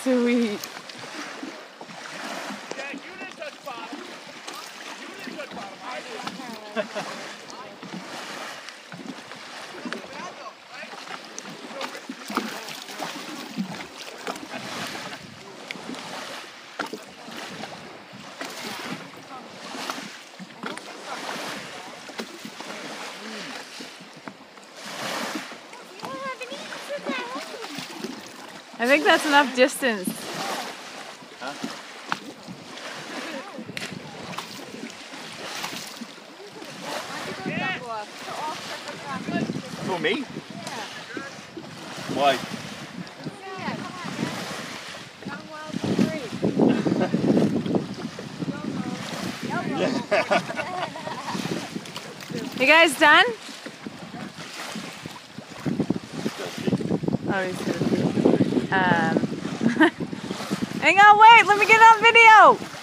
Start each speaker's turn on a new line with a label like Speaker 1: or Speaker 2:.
Speaker 1: sweet.
Speaker 2: Yeah, you didn't touch bottom. You didn't touch bottom. I did.
Speaker 1: I think that's enough distance.
Speaker 3: Huh? For me?
Speaker 4: Yeah.
Speaker 3: Why?
Speaker 4: Yeah, come on. Young, wild, free.
Speaker 1: You guys done? Oh, he's gonna be. Hang on, wait, let me get on video.